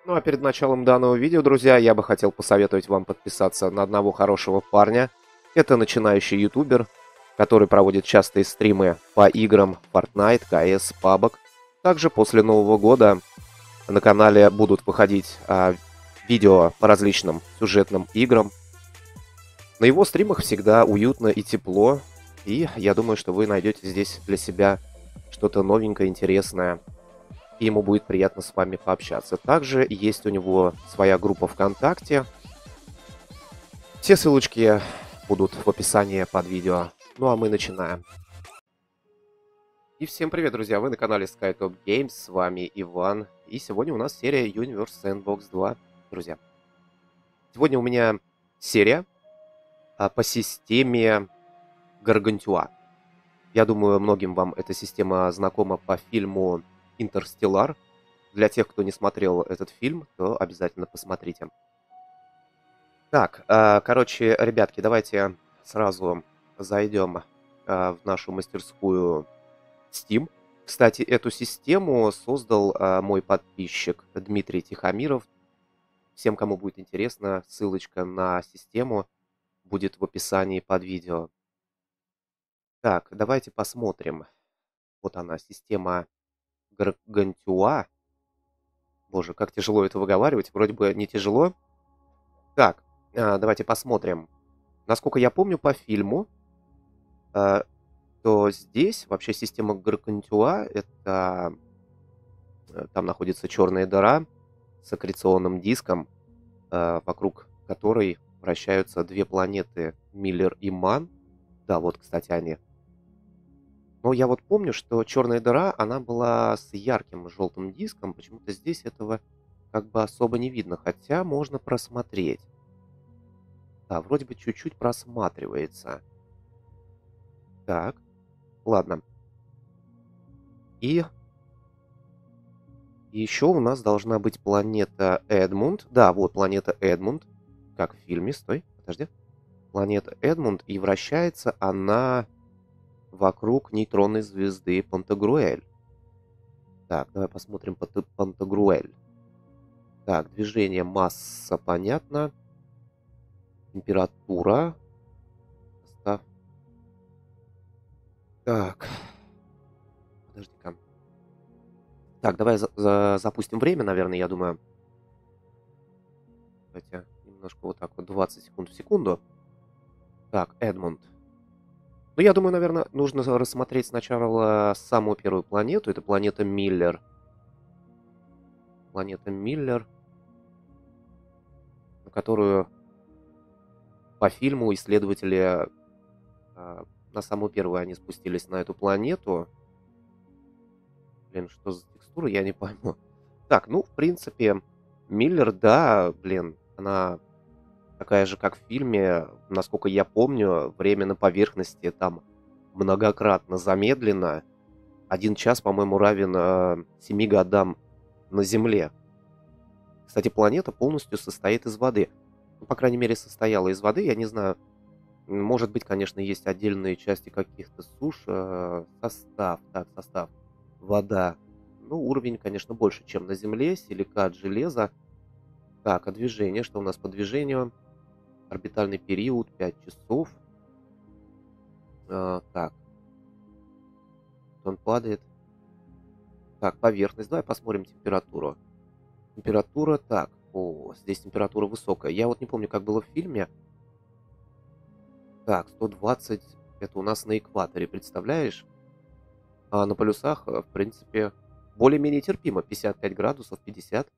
Ну а перед началом данного видео, друзья, я бы хотел посоветовать вам подписаться на одного хорошего парня. Это начинающий ютубер, который проводит частые стримы по играм Fortnite, CS, PUBG. Также после Нового года на канале будут выходить видео по различным сюжетным играм. На его стримах всегда уютно и тепло, и я думаю, что вы найдете здесь для себя что-то новенькое, интересное, и ему будет приятно с вами пообщаться. Также есть у него своя группа ВКонтакте. Все ссылочки будут в описании под видео. Ну а мы начинаем. И всем привет, друзья! Вы на канале SkyTop Games, с вами Иван. И сегодня у нас серия Universe Sandbox 2, друзья. Сегодня у меня серия по системе Гаргантюа. Я думаю, многим вам эта система знакома по фильму «Интерстеллар». Для тех, кто не смотрел этот фильм, то обязательно посмотрите. Так, короче, ребятки, давайте сразу зайдем в нашу мастерскую Steam. Кстати, эту систему создал мой подписчик Дмитрий Тихомиров. Всем, кому будет интересно, ссылочка на систему будет в описании под видео. Так, давайте посмотрим. Вот она, система Гаргантюа. Боже, как тяжело это выговаривать. Вроде бы не тяжело. Так, давайте посмотрим. Насколько я помню по фильму, а, то здесь вообще система Гаргантюа — это там находится черная дыра с аккреционным диском, вокруг которой вращаются две планеты Миллер и Ман. Да, вот, кстати, они. Но я вот помню, что черная дыра, она была с ярким желтым диском. Почему-то здесь этого как бы особо не видно, хотя можно просмотреть. Да, вроде бы чуть-чуть просматривается. Так, ладно. И еще у нас должна быть планета Эдмунд. Да, вот планета Эдмунд. Как в фильме, стой, подожди. Планета Эдмунд, и вращается она вокруг нейтронной звезды Пантагруэль. Так, давай посмотрим Пантагруэль. Так, движение, масса, понятно. Температура. Состав. Так, подожди-ка. Так, давай запустим время, наверное, я думаю. Давайте немножко вот так вот, 20 секунд в секунду. Так, Эдмунд. Ну, я думаю, наверное, нужно рассмотреть сначала самую первую планету. Это планета Миллер. Планета Миллер, на которую по фильму исследователи на самую первую они спустились на эту планету. Блин, что за текстура, я не пойму. Так, ну, в принципе, Миллер, да, блин, она такая же, как в фильме. Насколько я помню, время на поверхности там многократно замедлено. 1 час, по-моему, равен 7 годам на Земле. Кстати, планета полностью состоит из воды. Ну, по крайней мере, состояла из воды. Я не знаю, может быть, конечно, есть отдельные части каких-то суш. Состав, так, состав. Вода. Ну, уровень, конечно, больше, чем на Земле. Силикат, железо. Так, а движение? Что у нас по движению? Орбитальный период 5 часов. Так. Он падает. Так, поверхность. Давай посмотрим температуру. Температура, так. О, здесь температура высокая. Я вот не помню, как было в фильме. Так, 120. Это у нас на экваторе, представляешь? А на полюсах, в принципе, более-менее терпимо. 55 градусов, 50.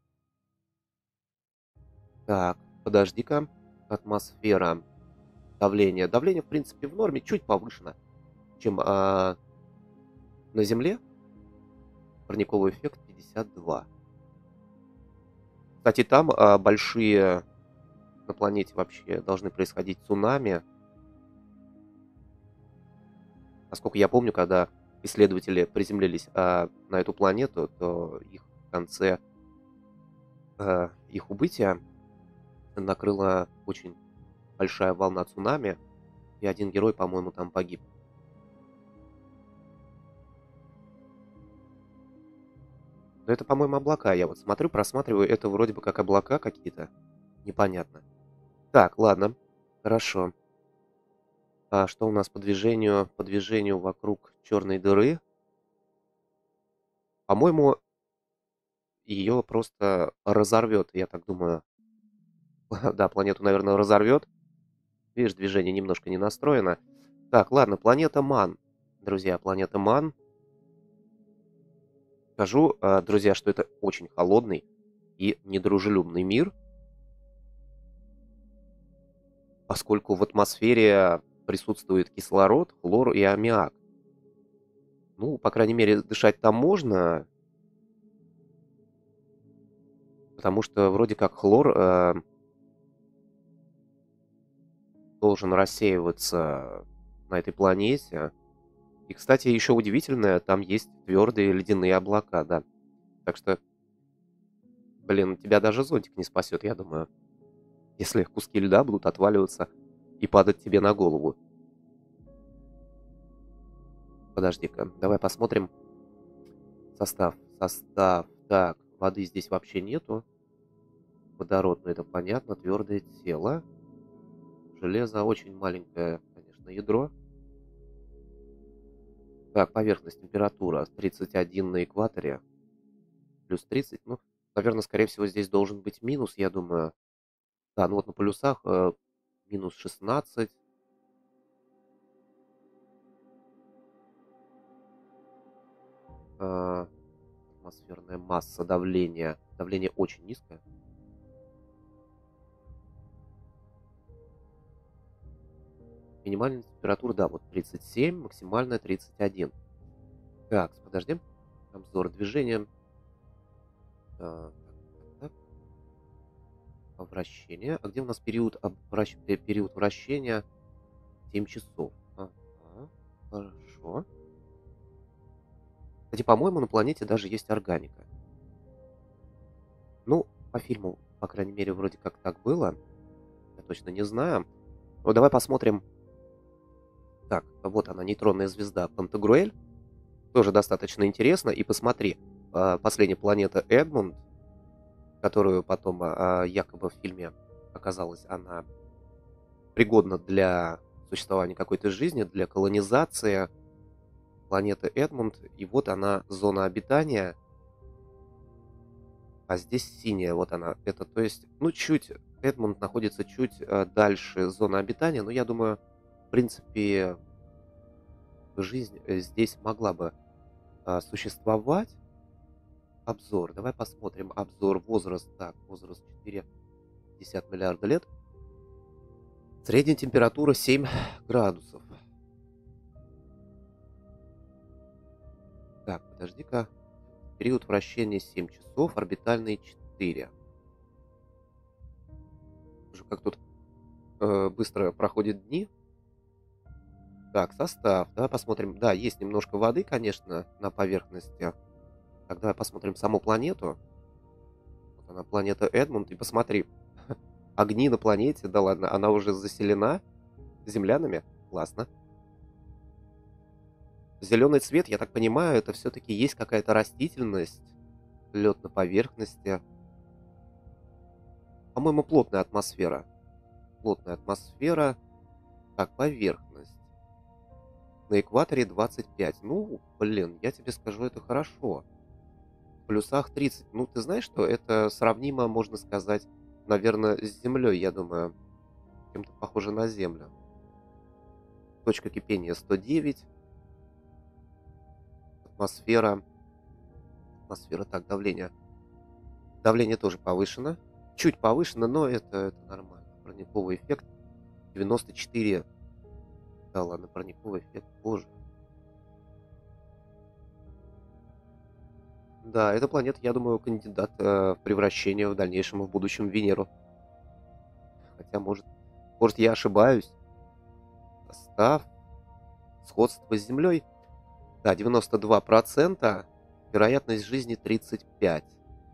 Так, подожди-ка. Атмосфера. Давление. Давление, в принципе, в норме. Чуть повышено, чем на Земле. Парниковый эффект 52. Кстати, там большие на планете вообще должны происходить цунами. Насколько я помню, когда исследователи приземлились на эту планету, то их в конце их убытия накрыла очень большая волна цунами, и один герой, по-моему, там погиб. Но это, по-моему, облака. Я вот смотрю, просматриваю, это вроде бы как облака какие-то. Непонятно. Так, ладно. Хорошо. А что у нас по движению? По движению вокруг черной дыры. По-моему, ее просто разорвет, я так думаю. Да, планету, наверное, разорвет. Видишь, движение немножко не настроено. Так, ладно, планета Ман. Друзья, планета Ман. Скажу, друзья, что это очень холодный и недружелюбный мир, поскольку в атмосфере присутствует кислород, хлор и аммиак. Ну, по крайней мере, дышать там можно, потому что вроде как хлор должен рассеиваться на этой планете. И, кстати, еще удивительное, там есть твердые ледяные облака, да. Так что, блин, тебя даже зонтик не спасет, я думаю, если куски льда будут отваливаться и падать тебе на голову. Подожди-ка, давай посмотрим состав. Состав. Так, воды здесь вообще нету. Водород, ну это понятно, твердое тело. Железо очень маленькое, конечно, ядро. Так, поверхность, температура 31 на экваторе. Плюс 30. Ну, наверное, скорее всего, здесь должен быть минус, я думаю. Да, ну вот на полюсах минус 16. э, Атмосферная масса, давление. Давление очень низкое. Минимальная температура, да, вот 37, максимальная 31. Так, подожди. Обзор движения. Так, так, так. Вращение. А где у нас период вращения? 7 часов. Ага, хорошо. Кстати, по-моему, на планете даже есть органика. Ну, по фильму, по крайней мере, вроде как так было. Я точно не знаю. Ну, давай посмотрим. Так, вот она, нейтронная звезда Пантагруэль. Тоже достаточно интересно. И посмотри, последняя планета Эдмунд, которую потом якобы в фильме оказалась, она пригодна для существования какой-то жизни, для колонизации планеты Эдмунд. И вот она, зона обитания. А здесь синяя, вот она. Это, то есть, ну, чуть, Эдмунд находится чуть дальше зоны обитания, но я думаю, в принципе, жизнь здесь могла бы существовать. Обзор. Давай посмотрим. Обзор. Возраст. Так, возраст 4,1 миллиарда лет. Средняя температура 7 градусов. Так, подожди-ка. Период вращения 7 часов, орбитальные 4. Уже как тут быстро проходят дни. Так, состав. Давай посмотрим. Да, есть немножко воды, конечно, на поверхности. Так, давай посмотрим саму планету. Вот она, планета Эдмунд. И посмотри. Огни на планете. Да ладно, она уже заселена землянами. Классно. Зеленый цвет, я так понимаю, это все-таки есть какая-то растительность. Лед на поверхности. По-моему, плотная атмосфера. Плотная атмосфера. Так, поверхность. На экваторе 25. Ну, блин, я тебе скажу, это хорошо. В плюсах 30. Ну, ты знаешь, что это сравнимо, можно сказать, наверное, с Землей, я думаю. Чем-то похоже на Землю. Точка кипения 109. Атмосфера. Атмосфера, так, давление. Давление тоже повышено. Чуть повышено, но это нормально. Парниковый эффект 94. Да ладно, парниковый эффект, боже. Да, эта планета, я думаю, кандидат в превращение в дальнейшем в будущем в Венеру. Хотя, может я ошибаюсь. Состав, сходство с Землей. Да, 92%. Вероятность жизни 35.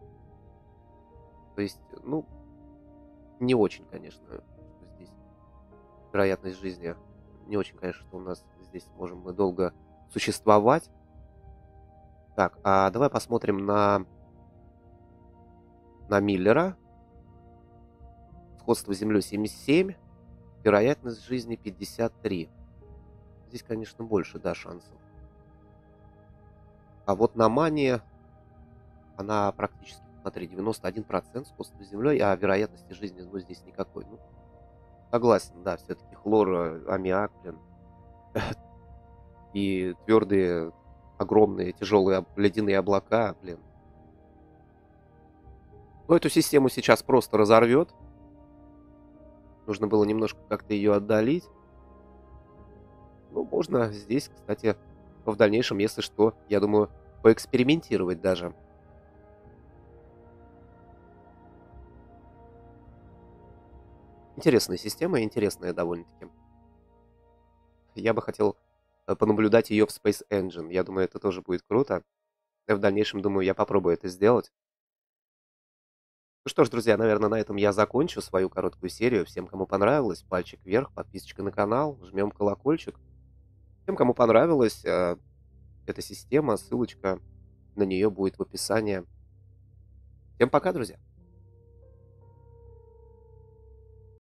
То есть, ну, не очень, конечно, что здесь вероятность жизни. Не очень, конечно, что у нас здесь можем мы долго существовать. Так, а давай посмотрим на на Миллера. Сходство с Землей 77. Вероятность жизни 53. Здесь, конечно, больше, да, шансов. А вот на Мане она практически, смотри, 91% сходства с Землей, а вероятности жизни, ну, здесь никакой. Ну, согласен, да, все-таки хлор, аммиак, блин, и твердые, огромные, тяжелые ледяные облака, блин. Ну, эту систему сейчас просто разорвет. Нужно было немножко как-то ее отдалить. Ну, можно здесь, кстати, в дальнейшем, если что, я думаю, поэкспериментировать даже. Интересная система, интересная довольно-таки. Я бы хотел понаблюдать ее в Space Engine. Я думаю, это тоже будет круто. В дальнейшем, думаю, я попробую это сделать. Ну что ж, друзья, наверное, на этом я закончу свою короткую серию. Всем, кому понравилось, пальчик вверх, подписочка на канал, жмем колокольчик. Всем, кому понравилась эта система, ссылочка на нее будет в описании. Всем пока, друзья!